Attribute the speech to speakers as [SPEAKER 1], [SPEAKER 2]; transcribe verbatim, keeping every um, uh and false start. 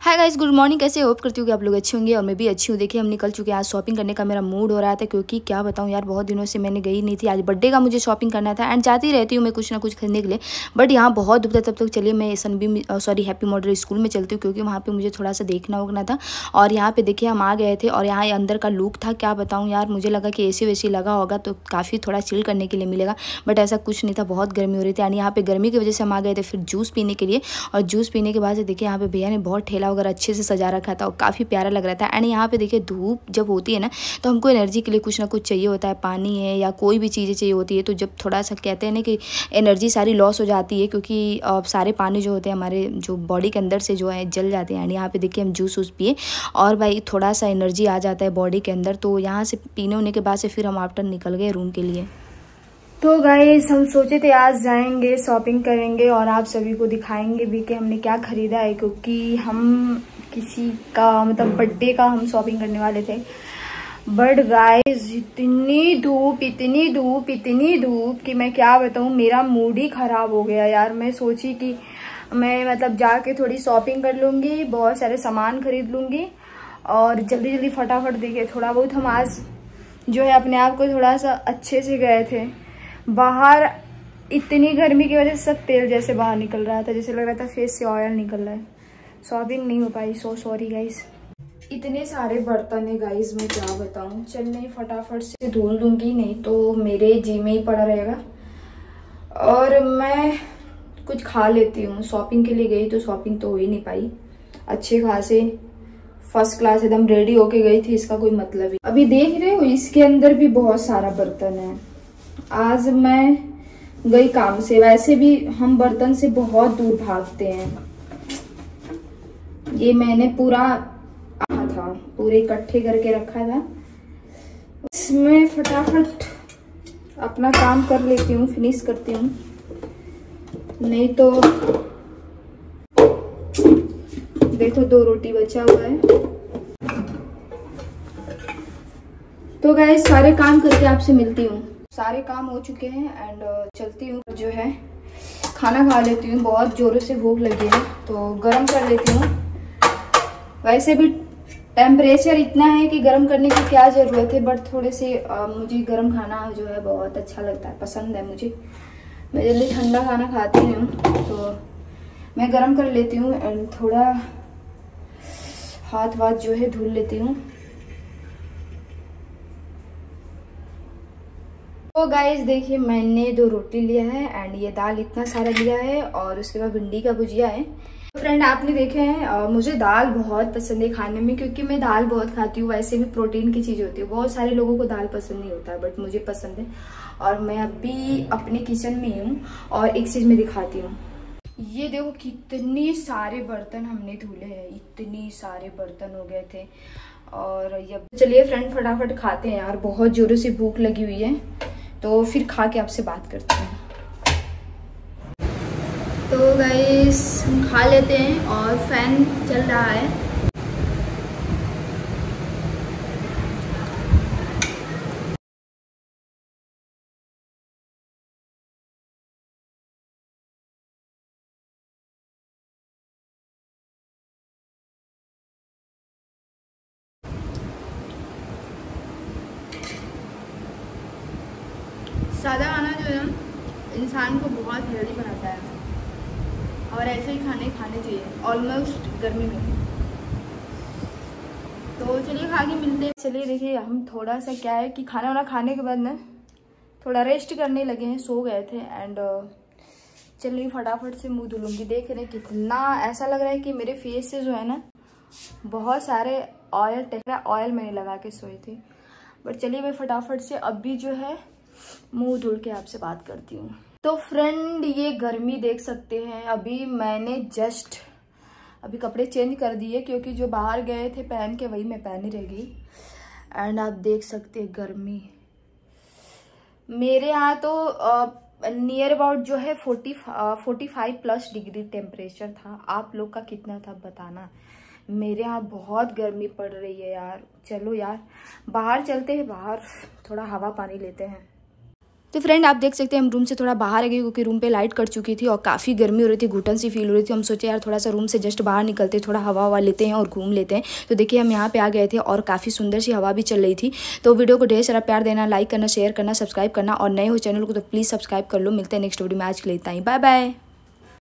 [SPEAKER 1] हाय guys, good morning. कैसे hope करती हूँ कि आप लोग अच्छे होंगे और मैं भी अच्छी हूँ। देखिए हम निकल चुके हैं। आज शॉपिंग करने का मेरा मूड हो रहा था, क्योंकि क्या बताऊँ यार, बहुत दिनों से मैंने गई नहीं थी। आज बर्थडे का मुझे शॉपिंग करना था एंड जाती रहती हूँ मैं कुछ ना कुछ खरीदने के लिए, बट यहाँ बहुत धूप था। तब तक चलिए मैं Sunbeam sorry happy model school में चलती हूँ, क्योंकि वहाँ पर मुझे थोड़ा सा देखना उगना था। और यहाँ पर देखिए हम आ गए थे और यहाँ अंदर का लुक था, क्या बताऊँ यार, मुझे लगा कि ए सी वैसी लगा होगा तो काफ़ी थोड़ा चिल करने के लिए मिलेगा, बट ऐसा कुछ नहीं था। बहुत गर्मी हो रही थी एंड यहाँ पे गर्मी की वजह से हम आ गए थे फिर जूस पीने के लिए। और जूस पीने के बाद से देखिए यहाँ पे भैया ने बहुत ठेला वगैरह अच्छे से सजा रखा था और काफ़ी प्यारा लग रहा था। एंड यहाँ पे देखिए धूप जब होती है ना, तो हमको एनर्जी के लिए कुछ ना कुछ चाहिए होता है, पानी है या कोई भी चीज़ें चाहिए होती है। तो जब थोड़ा सा कहते हैं ना कि एनर्जी सारी लॉस हो जाती है, क्योंकि सारे पानी जो होते हैं हमारे जो बॉडी के अंदर से जो है जल जाते हैं। एंड यहाँ पे देखिए हम जूस वूस पिए और भाई थोड़ा सा एनर्जी आ जाता है बॉडी के अंदर। तो यहाँ से पीने होने के बाद से फिर हम आफ्टर निकल गए रूम के लिए। तो गाइस हम सोचे थे आज जाएंगे शॉपिंग करेंगे और आप सभी को दिखाएंगे भी कि हमने क्या खरीदा है, क्योंकि हम किसी का मतलब बर्थडे का हम शॉपिंग करने वाले थे। बट गाइस इतनी धूप इतनी धूप इतनी धूप कि मैं क्या बताऊं, मेरा मूड ही खराब हो गया यार। मैं सोची कि मैं मतलब जाके थोड़ी शॉपिंग कर लूंगी, बहुत सारे सामान खरीद लूंगी और जल्दी जल्दी फटाफट देखिए थोड़ा बहुत हम आज जो है अपने आप को थोड़ा सा अच्छे से गए थे बाहर। इतनी गर्मी की वजह से सब तेल जैसे बाहर निकल रहा था, जैसे लग रहा था फेस से ऑयल निकल रहा है। शॉपिंग नहीं हो पाई, सो सॉरी गाइस। इतने सारे बर्तन है गाइस, मैं क्या बताऊं। चल नहीं फटाफट से धुल दूंगी, नहीं तो मेरे जी में ही पड़ा रहेगा। और मैं कुछ खा लेती हूँ। शॉपिंग के लिए गई तो शॉपिंग तो हो ही नहीं पाई। अच्छे खासे फर्स्ट क्लास एकदम रेडी होके गई थी, इसका कोई मतलब ही। अभी देख रहे हो इसके अंदर भी बहुत सारा बर्तन है। आज मैं गई काम से, वैसे भी हम बर्तन से बहुत दूर भागते हैं। ये मैंने पूरा आहा था पूरे इकट्ठे करके रखा था, इसमें फटाफट अपना काम कर लेती हूँ, फिनिश करती हूँ, नहीं तो देखो दो रोटी बचा हुआ है। तो गाइस सारे काम करके आपसे मिलती हूँ। सारे काम हो चुके हैं एंड चलती हूँ, जो है खाना खा लेती हूँ। बहुत जोरों से भूख लगी है तो गरम कर लेती हूँ। वैसे भी टेम्परेचर इतना है कि गरम करने की क्या ज़रूरत है, बट थोड़े से आ, मुझे गरम खाना जो है बहुत अच्छा लगता है, पसंद है मुझे। मैं जल्दी ठंडा खाना खाती नहीं हूँ, तो मैं गरम कर लेती हूँ एंड थोड़ा हाथ वाथ जो है धुल लेती हूँ। तो गाइस देखिए मैंने दो रोटी लिया है एंड ये दाल इतना सारा लिया है और उसके बाद भिंडी का भुजिया है। तो फ्रेंड आपने देखे हैं, मुझे दाल बहुत पसंद है खाने में, क्योंकि मैं दाल बहुत खाती हूँ। वैसे भी प्रोटीन की चीज़ होती है, बहुत सारे लोगों को दाल पसंद नहीं होता है, बट मुझे पसंद है। और मैं अभी अपने किचन में हूँ और एक चीज़ मैं दिखाती हूँ। ये देखो कितने सारे बर्तन हमने धुले हैं, इतने सारे बर्तन हो गए थे। और ये चलिए फ्रेंड फटाफट खाते हैं यार, बहुत जोरों से भूख लगी हुई है, तो फिर खा के आपसे बात करते हैं। तो गाइस हम खा लेते हैं और फैन चल रहा है। सादा खाना जो है इंसान को बहुत हेल्दी बनाता है और ऐसे ही खाने खाने चाहिए ऑलमोस्ट गर्मी में। तो चलिए खा के मिलते हैं। चलिए देखिए हम थोड़ा सा क्या है कि खाना वाना खाने के बाद ना थोड़ा रेस्ट करने लगे हैं, सो गए थे। एंड चलिए फटाफट से मुंह धुलूंगी। देख रहे कितना ऐसा लग रहा है कि मेरे फेस से जो है ना बहुत सारे ऑयल टेक्रा ऑयल मैंने लगा के सोई थी। बट चलिए मैं फटाफट से अभी जो है मुंह धुल के आपसे बात करती हूँ। तो फ्रेंड ये गर्मी देख सकते हैं, अभी मैंने जस्ट अभी कपड़े चेंज कर दिए, क्योंकि जो बाहर गए थे पहन के वही मैं पहनी रह गई। एंड आप देख सकते हैं गर्मी मेरे यहाँ तो नियर अबाउट जो है forty forty five plus degree temperature था। आप लोग का कितना था बताना। मेरे यहाँ बहुत गर्मी पड़ रही है यार। चलो यार बाहर चलते हैं, बाहर थोड़ा हवा पानी लेते हैं। तो फ्रेंड आप देख सकते हैं हम रूम से थोड़ा बाहर आ गए क्योंकि रूम पे लाइट कट चुकी थी और काफ़ी गर्मी हो रही थी, घुटन सी फील हो रही थी। हम सोचे यार थोड़ा सा रूम से जस्ट बाहर निकलते, थोड़ा हवा हवा लेते हैं और घूम लेते हैं। तो देखिए हम यहाँ पे आ गए थे और काफ़ी सुंदर सी हवा भी चल रही थी। तो वीडियो को ढेर सारा प्यार देना, लाइक करना, शेयर करना, सब्सक्राइब करना और नए हो चैनल को तो प्लीज़ सब्सक्राइब कर लो। मिलते हैं नेक्स्ट वीडियो में, आज के लिए इतना ही, बाय बाय।